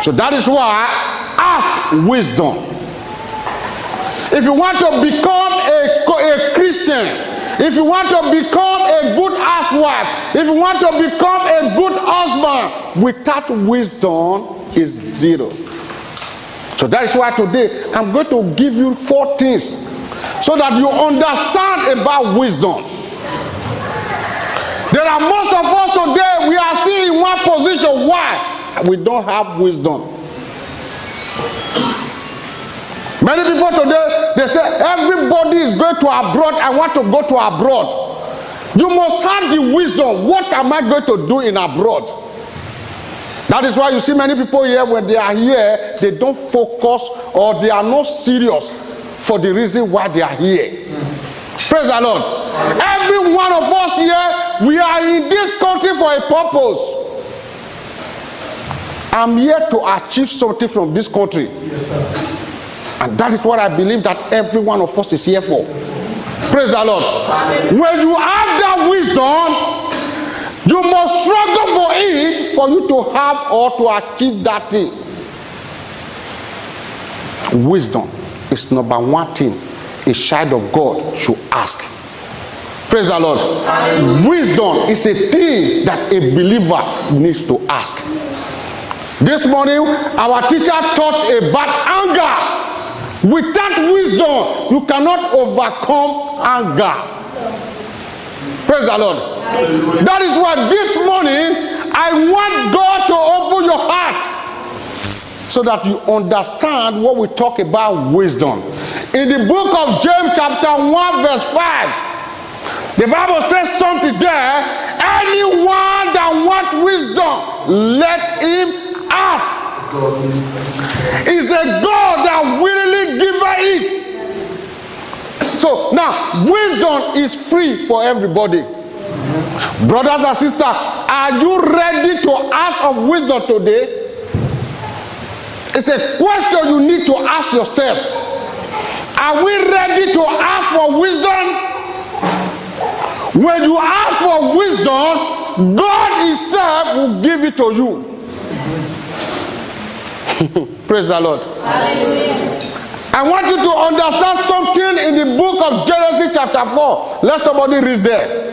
So that is why ask wisdom. If you want to become a Christian, if you want to become a good housewife, if you want to become a good husband, without wisdom is zero. So that is why today I'm going to give you 4 things so that you understand about wisdom. There are most of us today, we are still in one position. Why? We don't have wisdom. Many people today, they say everybody is going to abroad. I want to go to abroad. You must have the wisdom. What am I going to do in abroad? That is why you see many people here, when they are here, they don't focus or they are not serious for the reason why they are here. Praise the Lord. Every one of us here, we are in this country for a purpose. I'm here to achieve something from this country. Yes, sir. And that is what I believe that every one of us is here for. Praise the Lord. When you have that wisdom, you must struggle for it for you to have or to achieve that thing. Wisdom is number 1 thing a child of God should ask. Praise the Lord. Wisdom is a thing that a believer needs to ask. This morning, our teacher taught about anger. Without wisdom, you cannot overcome anger. Praise the Lord. That is why this morning, I want God to open your heart so that you understand what we talk about wisdom. In the book of James chapter 1 verse 5, the Bible says something there. Anyone that wants wisdom, let him ask. It's a God that willingly giver it. So now, wisdom is free for everybody. Brothers and sisters, are you ready to ask of wisdom today? It's a question you need to ask yourself. Are we ready to ask for wisdom? When you ask for wisdom, God Himself will give it to you. Praise the Lord. Hallelujah. I want you to understand something in the book of Genesis chapter 4. Let somebody read there.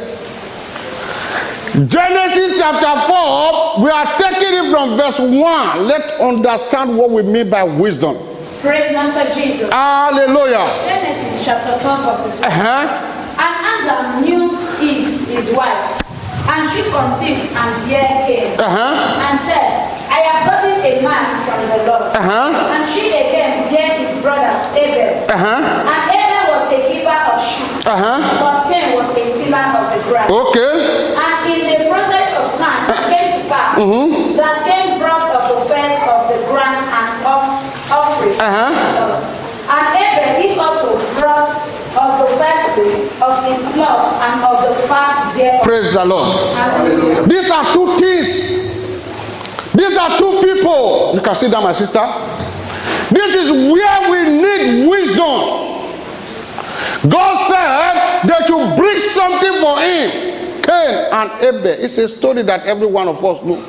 Genesis chapter 4, we are taking it from verse 1. Let's understand what we mean by wisdom. Praise Master Jesus. Hallelujah. Genesis chapter 4 verses 1. And Adam knew Eve, his wife, and she conceived and bare Cain, and said, I have gotten a man from the Lord. And she again bare his brother Abel. And Abel was a keeper of sheep, but Cain was a tiller of the ground. Okay. And in the process of time, it came to pass that Cain brought of the first of the ground and offering. And Abel he also brought of the first of his flock and of the fat thereof. Praise the Lord. Hallelujah. These are 2 things. These are 2 people. You can see that, my sister. This is where we need wisdom. God said that you bring something for him. Cain and Abel. It's a story that every one of us knows.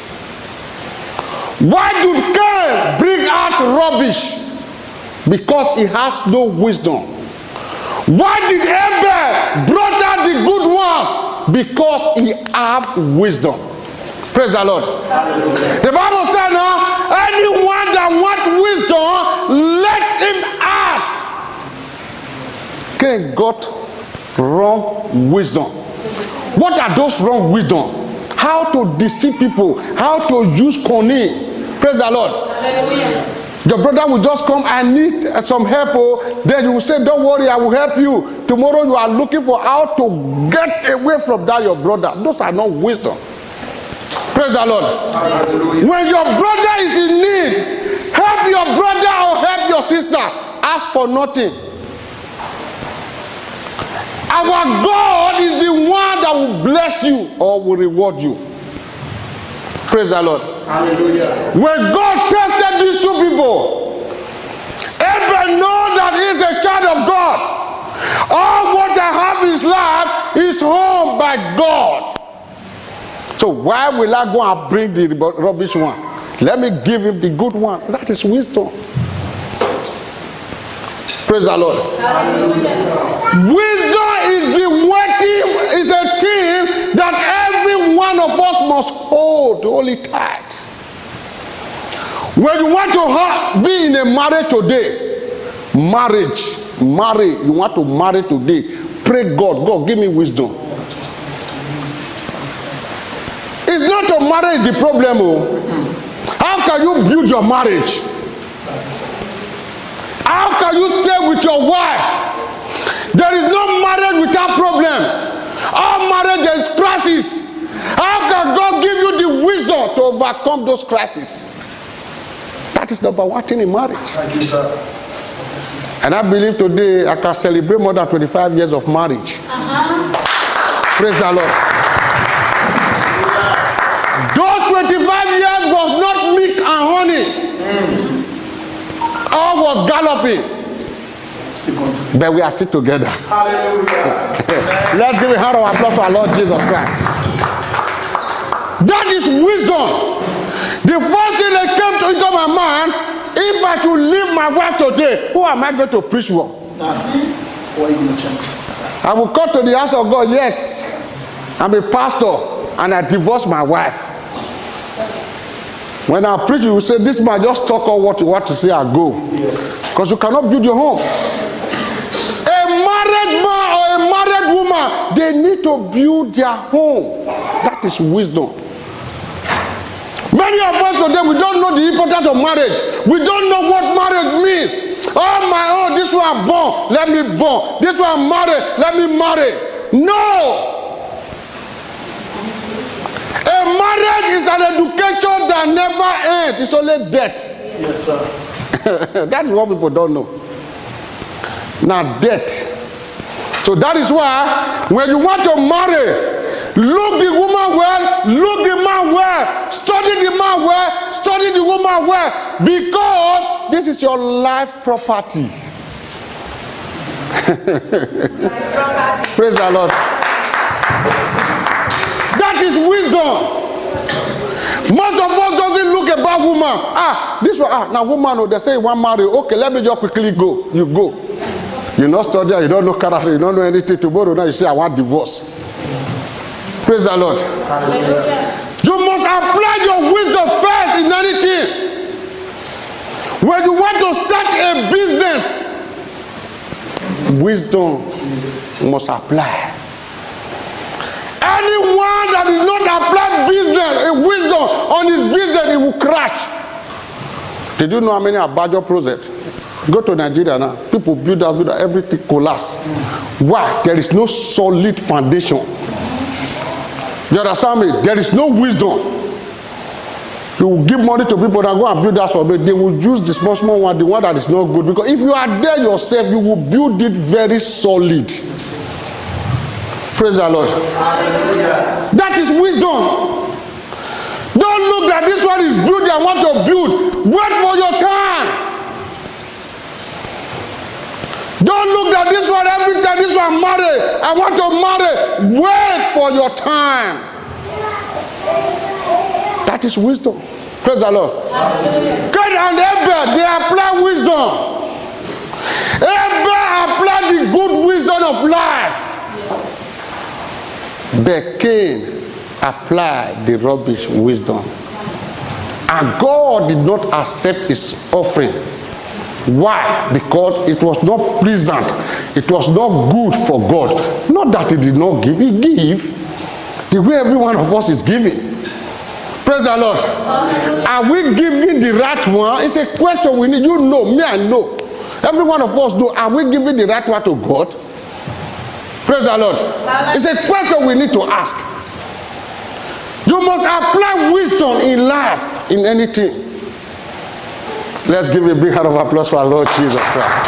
Why did Cain bring out rubbish? Because he has no wisdom. Why did Abel brought out the good ones? Because he have wisdom. Praise the Lord. Hallelujah. The Bible says now, anyone that wants wisdom, let him ask. Cain got wrong wisdom. What are those wrong wisdom? How to deceive people, how to use cunning. Praise the Lord. Hallelujah. Your brother will just come, I need some help. Then you will say, don't worry, I will help you. Tomorrow you are looking for how to get away from that, your brother. Those are not wisdom. Praise the Lord. Hallelujah. When your brother is in need, help your brother or help your sister. Ask for nothing. Our God is the one that will bless you or will reward you. Praise the Lord. Hallelujah. When God tested these 2 people, Abel knows that he is a child of God. All what I have in his life is owned by God. So why will I go and bring the rubbish one? Let me give him the good one. That is wisdom. Praise the Lord. Wisdom is a thing that every one of us must hold it tight. When you want to be in a marriage today, marry, you want to marry today, pray God give me wisdom. It's not a marriage the problem. How can you build your marriage? How can you stay with your wife? There is no marriage without problem. All marriage is crisis. How can God give you the wisdom to overcome those crises? That is number one thing in marriage. Thank you, sir. And I believe today I can celebrate more than 25 years of marriage. Praise the Lord. Those 25 years was not milk and honey. All was galloping. But we are still together. Hallelujah. Let's give a hand of applause for our Lord Jesus Christ. That is wisdom. The first thing that came into my mind, if I should leave my wife today, who am I going to preach for? What are you going to change? I will come to the house of God. Yes, I'm a pastor and I divorced my wife. When I preach, you will say, this man just talk all what you want to say and go. Because you cannot build your home. A married man or a married woman, they need to build their home. That is wisdom. Many of us today, we don't know the importance of marriage. We don't know what marriage means. Oh my own, this one born, let me born. This one married, let me marry. No. A marriage is an education that never ends. It's only death. Yes, sir. That's what people don't know. Now, death. So that is why when you want to marry, look the woman well, look the man well, study the man well, study the woman well, because this is your life property. Praise the Lord. That is wisdom. Most of us doesn't look about woman. This one, now woman, they say one marry. Okay, let me just quickly go. You go. You not study, you don't know character, you don't know anything. Tomorrow now you say I want divorce. Praise the Lord. Hallelujah. You must apply your wisdom first in anything. When you want to start a business, wisdom must apply. Anyone that is not applying wisdom on his business, he will crash. Did you know how many Abajo projects? Go to Nigeria now. People build everything collapse. Why? There is no solid foundation. You understand me? There is no wisdom. You will give money to people that go and build that for me. They will use the small one, the one that is not good. Because if you are there yourself, you will build it very solid. Praise the Lord. Hallelujah. That is wisdom. Don't look that this one is building and want to build. Wait for your time. Don't look that this one every time this one marry. I want to marry. Wait for your time. That is wisdom. Praise the Lord. Cain and Abel, they apply wisdom. Abel applied the good wisdom of life. But Cain applied the rubbish wisdom. And God did not accept his offering. Why? Because it was not pleasant. It was not good for God. Not that he did not give. He gave the way every one of us is giving. Praise the Lord. Are we giving the right one? It's a question we need. You know, me I know. Every one of us know. Are we giving the right one to God? Praise the Lord. It's a question we need to ask. You must apply wisdom in life, in anything. Let's give a big hand of applause for our Lord Jesus Christ.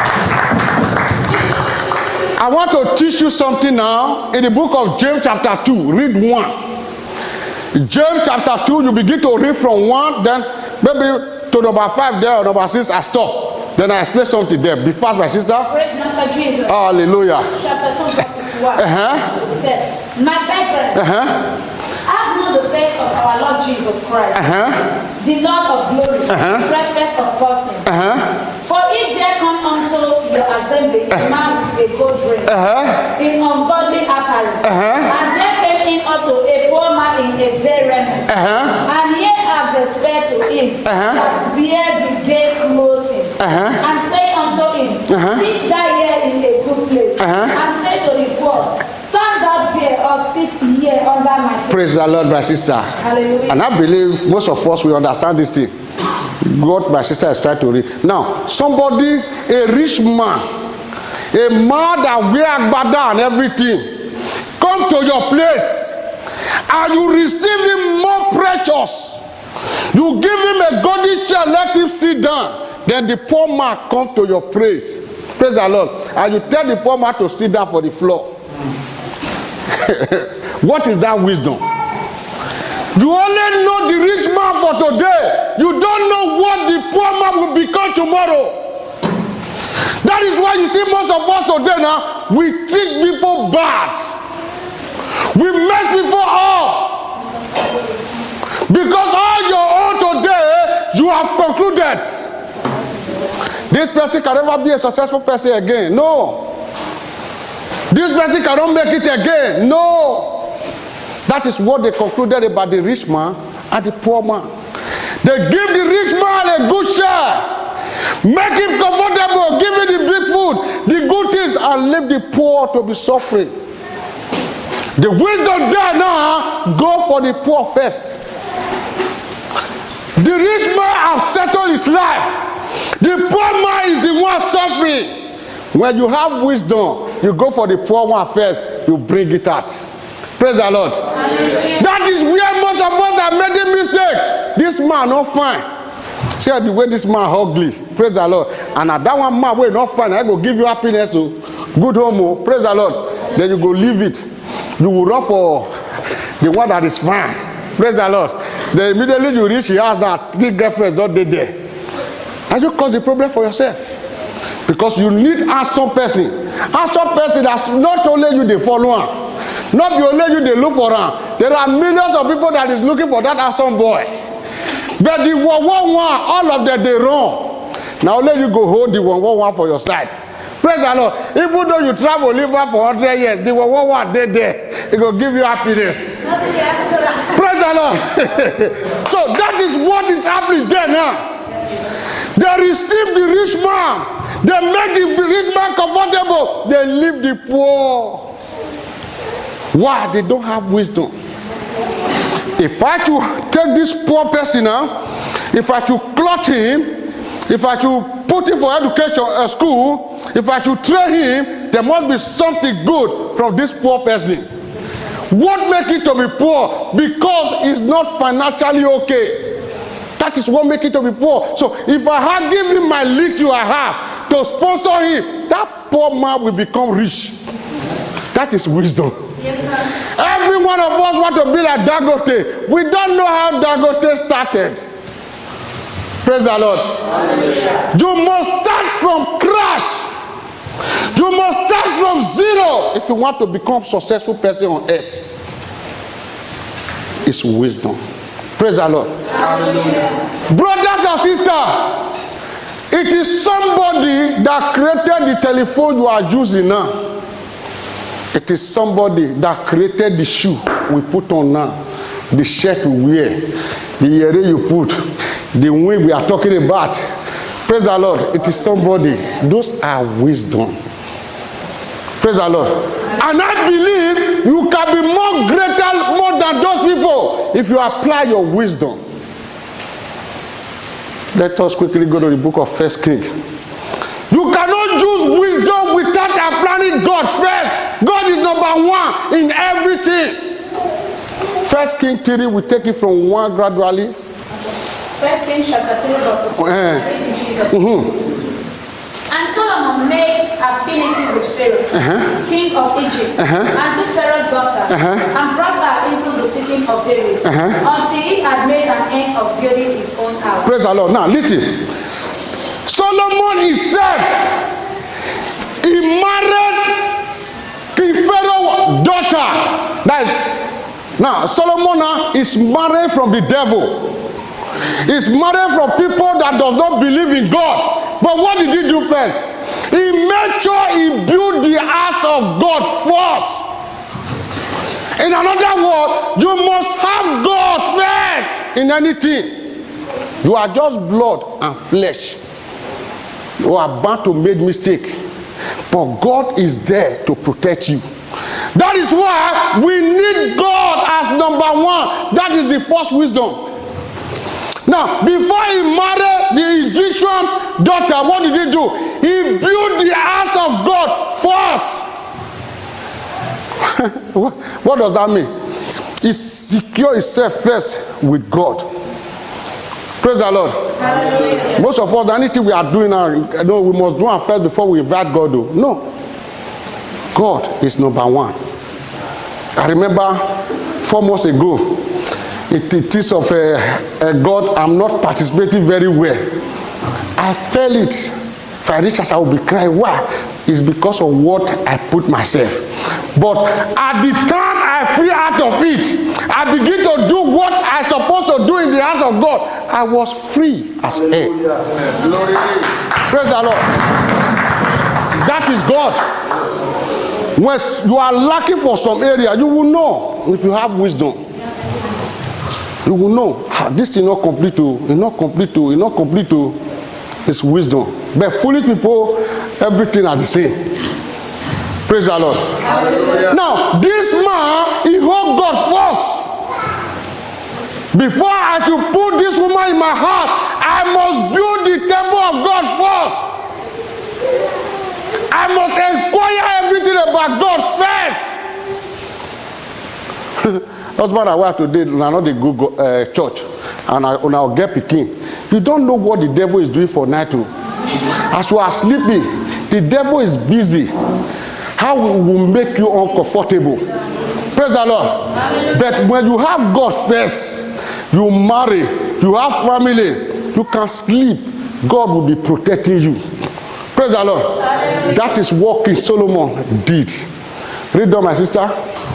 I want to teach you something now in the book of James chapter 2. Read 1. James chapter 2, you begin to read from 1, then maybe to number 5 there or number 6, I stop. Then I explain something there. Be fast, my sister. Praise Master Jesus. Hallelujah. Chapter 2, verses 1. It said, my brethren, have not the faith of our Lord Jesus Christ, the Lord of glory, respect of person. For if there come unto your assembly a man with a gold ring, in ungodly apparel, and there came in also a poor man in a very raiment, and ye have respect to him that bear the gay clothing, and say unto him, sit thou here in a good place, and say to the poor, stand up here or sit here under my feet. Praise the Lord, my sister. Hallelujah. And I believe most of us will understand this thing. What my sister is trying to read. Now, somebody, a rich man, a man that wear agbada and everything, come to your place, and you receive him more precious. You give him a golden chair, let him sit down. Then the poor man come to your place. Praise the Lord. And you tell the poor man to sit down for the floor. What is that wisdom? You only know the rich man for today. You don't know what the poor man will become tomorrow. That is why you see most of us today now, we treat people bad. We mess people up. Because all your own today, you have concluded. This person can never be a successful person again. No. This person cannot make it again. No. That is what they concluded about the rich man and the poor man. They give the rich man a good share, make him comfortable, give him the big food, the good things, and leave the poor to be suffering. The wisdom there now, go for the poor first. The rich man has settled his life. The poor man is the one suffering. When you have wisdom, you go for the poor one first, you bring it out. Praise the Lord. Hallelujah. That is where most of us are making mistake. This man not fine. See the way this man ugly. Praise the Lord. And that one man will not fine. I go give you happiness. So good home. Praise the Lord. Then you go leave it. You will run for the one that is fine. Praise the Lord. Then immediately you reach the house that 3 girlfriends don't dey there. And you cause the problem for yourself. Because you need handsome person. Handsome person that's not only you they follow him. Not be only you they look for him. There are millions of people that is looking for that handsome boy. But the one, all of them they run. Now only you go hold the one for your side. Praise the Lord. Even though you travel liver for 100 years, the one they there. It will give you happiness. Praise the Lord. So that is what is happening there now. They receive the rich man. They make the rich man comfortable. They leave the poor. Why? They don't have wisdom. If I should take this poor person now, if I should clothe him, if I should put him for education at school, if I should train him, there must be something good from this poor person. What makes it to be poor? Because he's not financially okay. That is what makes it to be poor. So if I had given him my little I have to sponsor him, that poor man will become rich. That is wisdom. Yes, sir. Every one of us want to be like Dangote. We don't know how Dangote started. Praise the Lord. Hallelujah. You must start from crash. You must start from zero if you want to become a successful person on earth. It's wisdom. Praise the Lord. Hallelujah. Brothers and sisters, it is somebody that created the telephone you are using now. It is somebody that created the shoe we put on now, the shirt we wear, the earring you put, the wing we are talking about. Praise the Lord. It is somebody. Those are wisdom. Praise the Lord. And I believe you can be more greater, more than those people if you apply your wisdom. Let us quickly go to the book of 1 Kings. You cannot use wisdom without applying God first. God is number one in everything. 1 Kings 3, we take it from 1 gradually. 1 Kings chapter 3 verses 1. And Solomon made affinity with Pharaoh, king of Egypt, and took Pharaoh's daughter, and brought her into the city of David, until he had made an end of building his own house. Praise the Lord. Now listen. Solomon himself, he married King Pharaoh's daughter. That is Now, Solomon now is married from the devil. He's married from people that does not believe in God. But what did he do first? He made sure he built the house of God first. In another word, you must have God first in anything. You are just blood and flesh. You are bound to make mistake. But God is there to protect you. That is why we need God as number one. That is the first wisdom. Now, before he married the Egyptian daughter, what did he do? He built the house of God first. What does that mean? He secured himself first with God. Praise the Lord. Hallelujah. Most of us, anything we are doing now, we must do it first before we invite God. No. God is number one. I remember 4 months ago, it is of God, I'm not participating very well. I felt it. If I reach us, I will be crying. Why? It's because of what I put myself. But at the time I free out of it, I begin to do what I supposed to do in the house of God. I was free as air. Praise the Lord. That is God. When you are lacking for some area, you will know if you have wisdom. You will know this is not complete to, it's not complete to, it's not complete to. It's wisdom. But foolish people, everything are the same. Praise the Lord. Hallelujah. Now, this man, he hoped God first. Before I should put this woman in my heart, I must build the temple of God first. I must inquire everything about God first. Husband and wife today, now they go church, and I'll get picking. You don't know what the devil is doing for night. As you are sleeping, the devil is busy. How will make you uncomfortable? Praise the Lord. But when you have God first, you marry, you have family, you can sleep. God will be protecting you. Praise the Lord. That is what King Solomon did. Read down, my sister.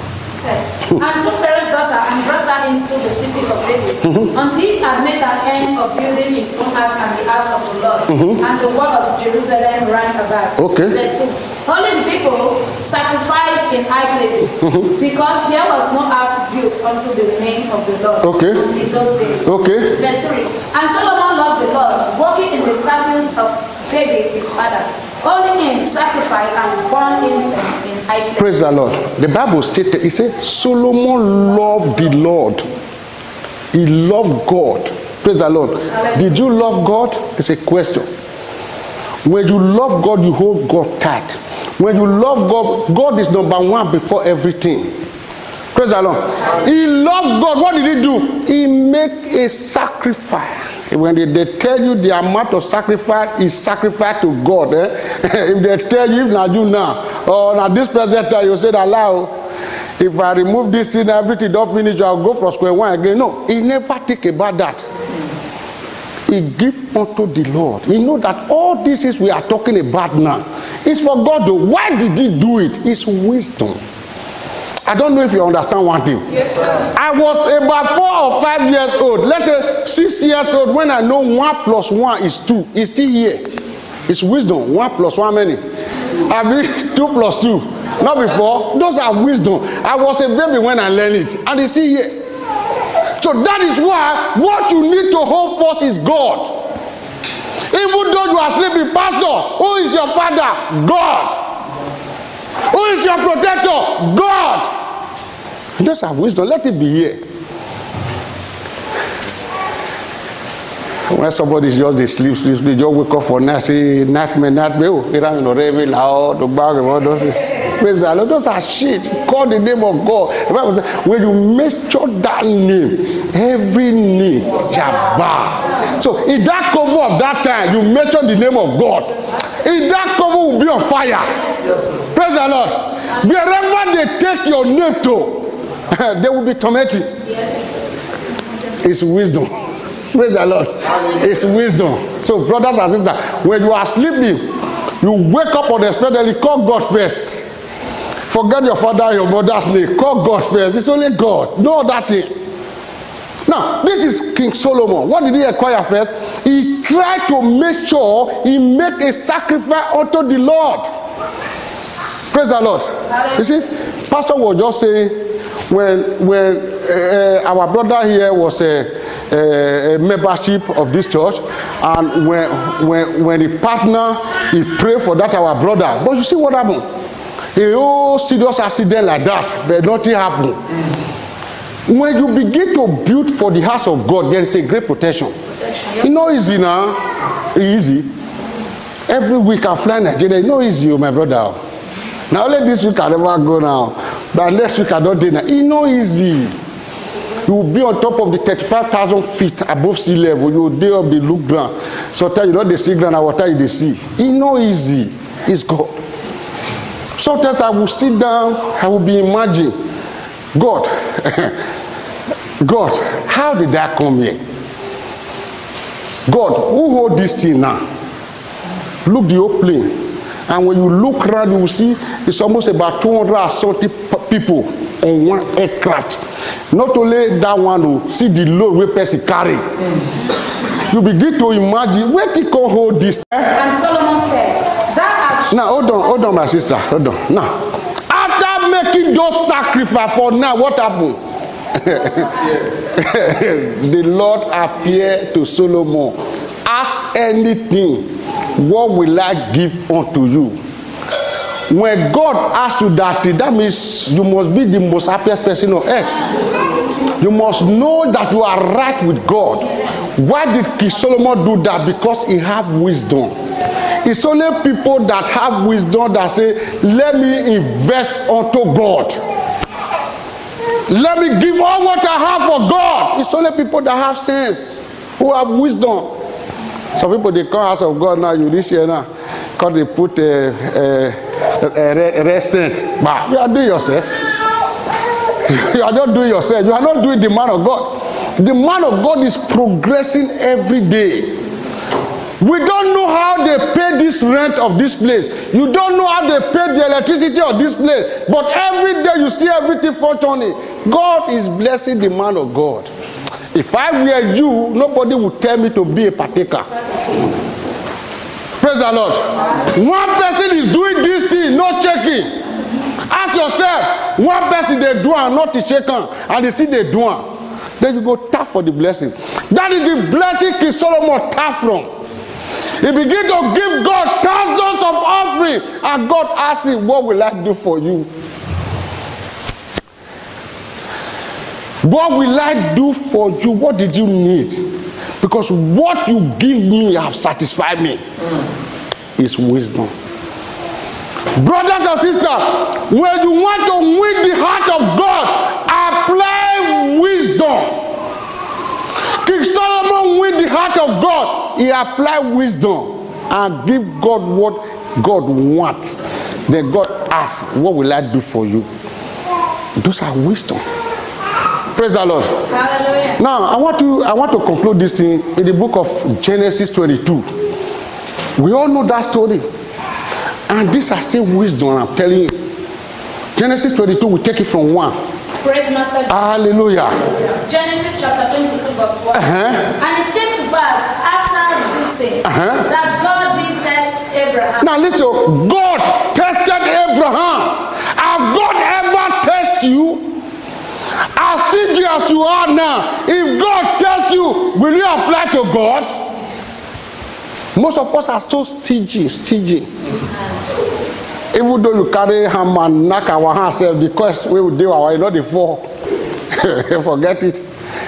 And took Pharaoh's daughter and brought her into the city of David, until he had made an end of building his own house and the house of the Lord, and the wall of Jerusalem ran about. Okay. Only the people sacrificed in high places, because there was no house built unto the name of the Lord until those days. Okay. Verse 3. And Solomon loved the Lord, walking in the statutes of David his father, only in sacrifice and burnt incense in high places. Praise the Lord. The Bible stated, it said, Solomon loved the Lord. He loved God. Praise the Lord. Did you love God? It's a question. When you love God, you hold God tight. When you love God, God is number one before everything. Praise the Lord. He loved God. What did he do? He made a sacrifice. When they tell you the amount of sacrifice is sacrifice to God, if they tell you, now you now, or now this present time, you say, allow, if I remove this thing, everything don't finish, I'll go for square one again. No, he never think about that. He give unto the Lord. He know that all this is we are talking about now is for God. Though. Why did he do it? It's wisdom. I don't know if you understand one thing. Yes, sir. I was about 4 or 5 years old. Let's say 6 years old when I know 1 plus 1 is 2. It's still here. It's wisdom. 1 plus 1 many? I mean 2 plus 2. Not before. Those are wisdom. I was a baby when I learned it. And it's still here. So that is why what you need to hold first is God. Even though you are sleeping, pastor, who is your father? God. Who is your protector? God. You just have wisdom. Let it be here. When somebody just they sleep, they just wake up for night, say nightmare. Oh, it ain't no rain, loud, the bag, all those things. Praise the Lord. Those are shit. Call the name of God. The Bible says, when you mention that name, every knee shall bow. So in that cover of that time, you mention the name of God. In that cover will be on fire. Praise the Lord. Wherever they take your name to, they will be tormented. Yes. It's wisdom. Praise the Lord. It's wisdom. So brothers and sisters, when you are sleeping, you wake up unexpectedly, call God first. Forget your father and your mother's name. Call God first. It's only God. No other thing. Now, this is King Solomon. What did he acquire first? He tried to make sure he made a sacrifice unto the Lord. Praise the Lord. You see, Pastor was just saying when our brother here was a membership of this church, and when he partner, he prayed for that our brother. But you see what happened? A whole serious accident like that, but nothing happened. When you begin to build for the house of God, there is a great protection. It's not easy now. Easy. Every week I fly Nigeria. It's not easy, my brother. Now only this week I never go now. But next week I don't do that. It's not easy. You will be on top of the 35,000 feet above sea level. You will be up the look ground. Sometimes you know the sea ground and water in the sea. It's not easy. It's God. Sometimes I will sit down, I will be imagining, God, God, how did I come here? God, who hold this thing now? Look the whole plane. And when you look around, you will see it's almost about 230 people on one aircraft. Not only that one, you see the load where person carry. You begin to imagine, where did God hold this? And Solomon said, now, hold on, my sister. Hold on. Now, after making those sacrifices for now, what happened? The Lord appeared to Solomon. Ask anything, what will I give unto you? When God asks you that means you must be the most happiest person on earth. You must know that you are right with God. Why did King Solomon do that? Because he has wisdom. It's only people that have wisdom that say, let me invest unto God. Let me give all what I have for God. It's only people that have sense, who have wisdom. Some people, they come out of God now, you reach here now, because they put a red scent. But you are doing yourself. You are not doing yourself. You are not doing the man of God. The man of God is progressing every day. We don't know how they pay this rent of this place. You don't know how they pay the electricity of this place. But every day you see everything functioning. God is blessing the man of God. If I were you, nobody would tell me to be a partaker. Praise the Lord. One person is doing this thing, not checking. Ask yourself, one person they do and not to check on, and they see they do it. Then you go tap for the blessing. That is the blessing King Solomon tap from. He began to give God thousands of offering, and God asked him, what will I do for you? What will I do for you? What did you need? Because what you give me have satisfied me. Is wisdom. Brothers and sisters, when you want to win the heart of God, apply wisdom. King Solomon win the heart of God. He applied wisdom and give God what God wants. Then God asks, what will I do for you? Those are wisdom. Praise the Lord. Hallelujah. Now, I want to conclude this thing in the book of Genesis 22. We all know that story. And these are still wisdom, I'm telling you. Genesis 22, we take it from 1. Praise Master. Hallelujah. Genesis chapter 22, verse 1. And it came to pass after these things that God did test Abraham. Now listen, God tested Abraham. Have God ever tested you? As stingy as you are now, if God tests you, will you apply to God? Most of us are so stingy. Even though you carry hammer and knock our hands, the quest we will do our, not the fall. Forget it.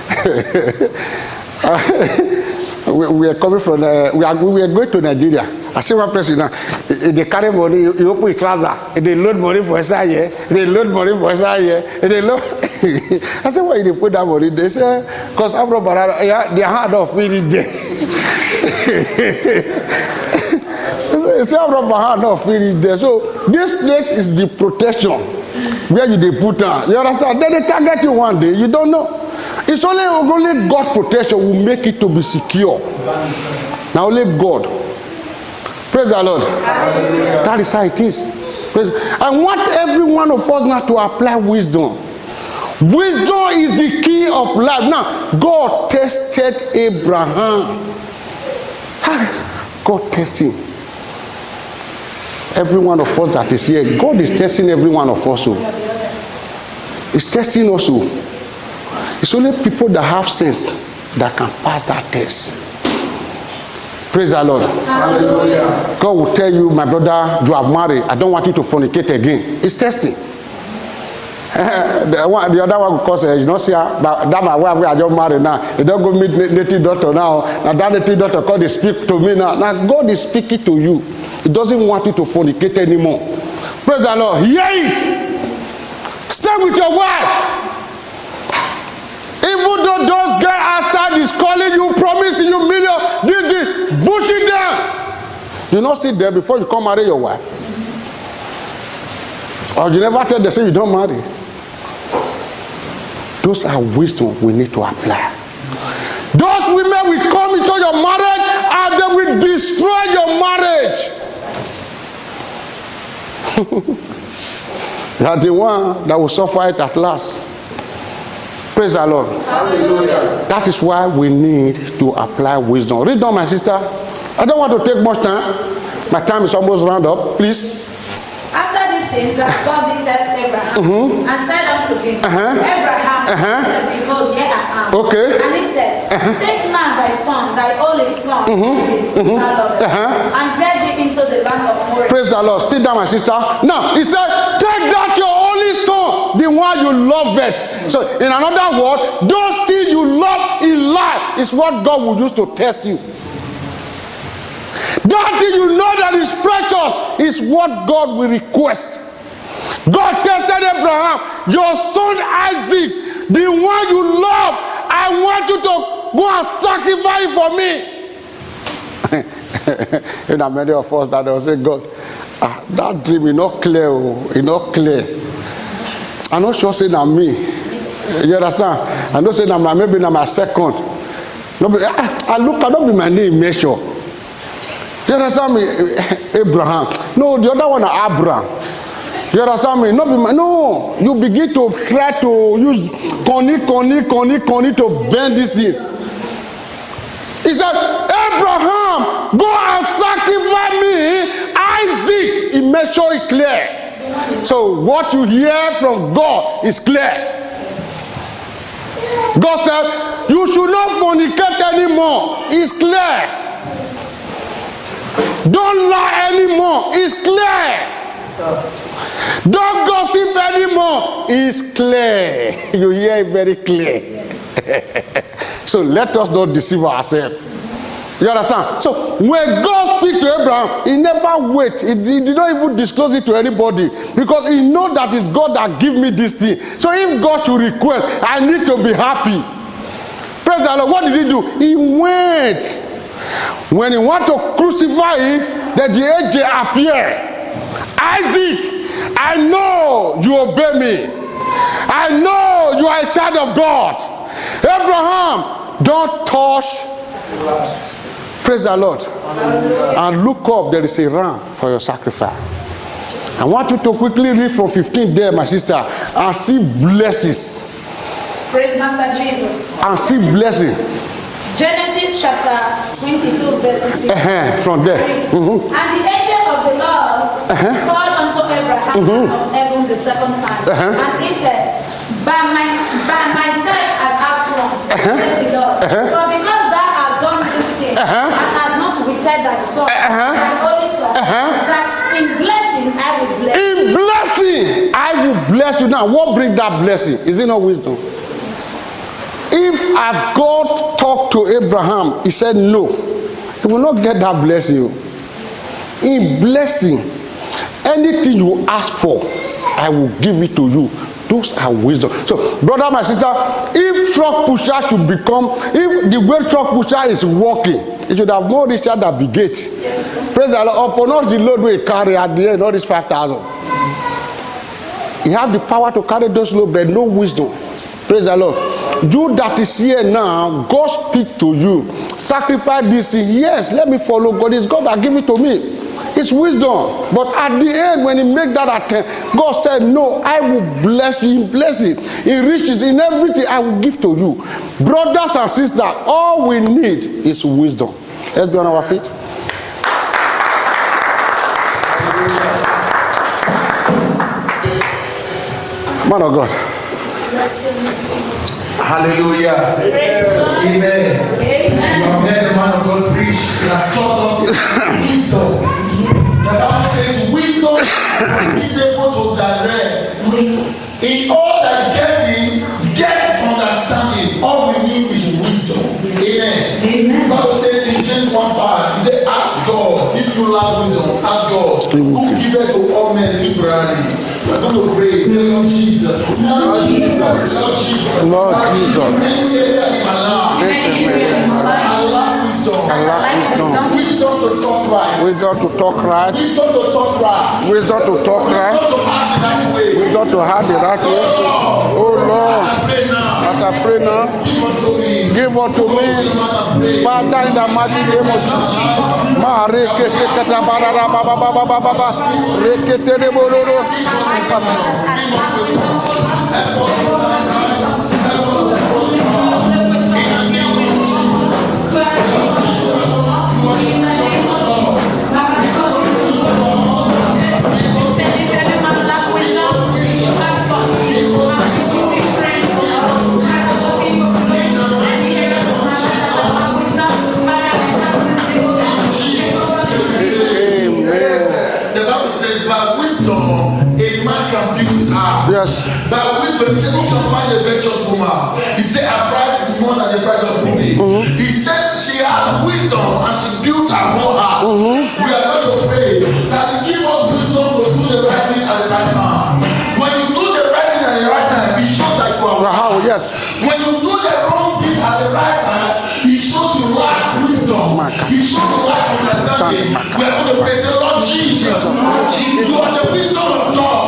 We are coming from, we are going to Nigeria. I see one person now, they carry money, you open a trouser, they load money for a year, they load money for a year, they load. I said, why they put that money? They say, because I'm from Barara, they are hard of feeling there. They say, I'm from Barara, not feeling there. So, this place is the protection where they put on. You understand? Then they target you one day, you don't know. It's only God protection will make it to be secure. Now, only God. Praise the Lord. Hallelujah. That is how it is. I want every one of us now to apply wisdom. Wisdom is the key of life. Now, God tested Abraham. God tested him. Every one of us that is here, God is testing every one of us. He's testing us. It's only people that have sense that can pass that test. Praise the Lord. Hallelujah. God will tell you, my brother, you have married. I don't want you to fornicate again. It's testing. The other one, because you don't see her, but that my wife, I just married now. You don't go meet native doctor now. Now that native doctor called, they speak to me now. Now God is speaking to you. He doesn't want you to fornicate anymore. Praise the Lord. Hear it. Stay with your wife. Even though those guys outside is calling you, promising you million, this, bullshit them. You not sit there before you come marry your wife. Or you never tell them, say you don't marry. Those are wisdom we need to apply. Those women will come into your marriage and they will destroy your marriage. You are the one that will suffer it at last. Praise the Lord. Hallelujah. That is why we need to apply wisdom. Read on, my sister. I don't want to take much time. My time is almost round up. Please. After these things, God did test Abraham and said unto him, Abraham, said, behold, here I am. Okay. And he said, take now thy son, thy only son, and get thee into the land of Moriah. Praise the Lord. Sit down, my sister. Now, he said, take that your only son, the one you love it. So, in another word, those things you love in life is what God will use to test you. That thing you know that is precious is what God will request. God tested Abraham, your son Isaac, the one you love, I want you to go and sacrifice for me. You know, many of us that will say, God, that dream is not clear. It's not clear. I'm not sure saying that me. You understand? I'm not saying that maybe my second. I look, I don't be my name measure. You understand me? Abraham. No, the other one is Abraham. You understand me? No, you begin to try to use conny to bend these things. He said, Abraham, go and sacrifice me, Isaac. He made sure it's clear. So what you hear from God is clear. God said, you should not fornicate anymore. It's clear. Don't lie anymore. It's clear. Don't gossip anymore. It's clear. You hear it very clear. So let us not deceive ourselves. You understand? So when God speaks to Abraham, he never waits. He did not even disclose it to anybody because he knows that it's God that give me this thing. So if God should request, I need to be happy. Praise the Lord. What did he do? He went. When he want to crucify it, then the angel appeared. Isaac, I know you obey me. I know you are a child of God. Abraham, don't touch. Praise the Lord. And look up, there is a ram for your sacrifice. I want you to quickly read from 15 there, my sister, and see blessings. Praise Master Jesus. And see blessing. Genesis chapter 22 verses 15. From there. And the angel of the Lord called unto Abraham of heaven the second time. And he said, by myself I've asked one, says the Lord. But because thou hast done this thing, and hast not withheld thy son, thy only son, that in blessing I will bless you. In blessing I will bless you. Now, what brings that blessing? Is it not wisdom? If as God talked to Abraham, he said no, he will not get that blessing. In blessing, anything you ask for, I will give it to you. Those are wisdom. So, brother, my sister, if truck pusher should become, if the way truck pusher is working, it should have more richer than Bill Gates. Yes. Praise the Lord. Upon all the load we carry at the end, all this 5,000. He have the power to carry those load, but no wisdom. Praise the Lord. You that is here now, God speak to you. Sacrifice this thing. Yes, let me follow God. It's God that give it to me. It's wisdom. But at the end, when he made that attempt, God said, no, I will bless you in blessing, in riches, in everything I will give to you. Brothers and sisters, all we need is wisdom. Let's be on our feet. Man of God. Hallelujah. Amen. You have heard the man of God preach. He has taught us wisdom. The Bible says wisdom is able to direct. In all that getting, get understanding. All we need is wisdom. Amen. The Bible says in James 1:5, he said, ask God. If you lack wisdom, ask God. Who giveth to all men liberally. We're going to pray. Say, Lord Jesus. Lord Jesus. Lord Jesus. Lord Jesus. Wisdom to talk right. Wisdom to talk right. Wisdom to talk right. Wisdom to talk right. Wisdom to have the right way. Oh Lord, as I pray now, give unto me, Father, in the mighty name of Jesus. Yes. By wisdom, he said, who can find a virtuous woman? He said, her price is more than the price of ruby. He said, she has wisdom and she built her whole house. We are going to pray that he give us wisdom to do the right thing at the right time. When you do the right thing at the right time, it shows that you are How? Yes. When you do the wrong thing at the right time, it shows you lack wisdom. It shows you lack understanding. We are going to pray, say, Lord Jesus, you are the wisdom of God.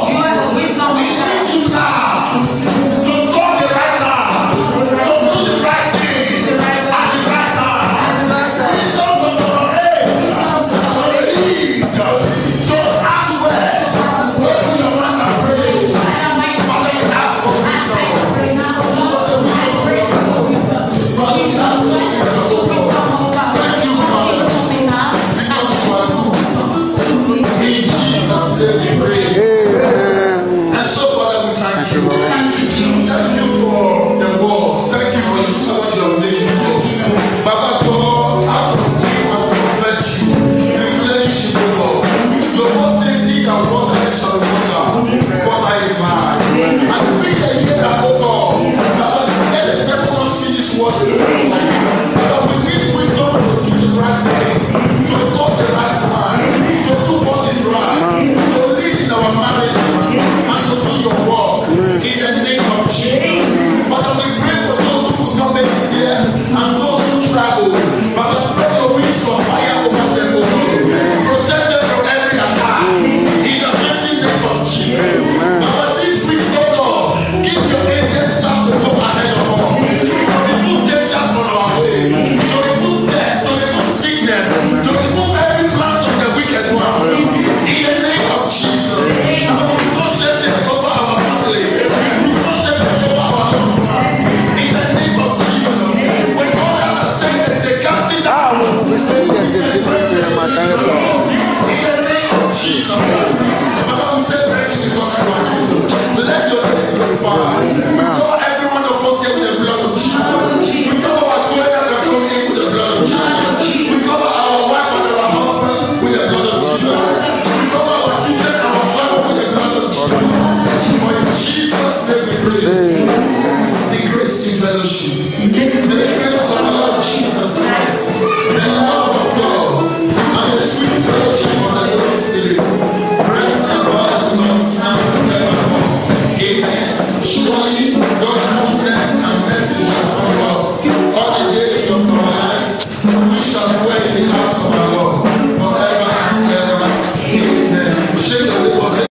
The grace of our Lord Jesus Christ, the love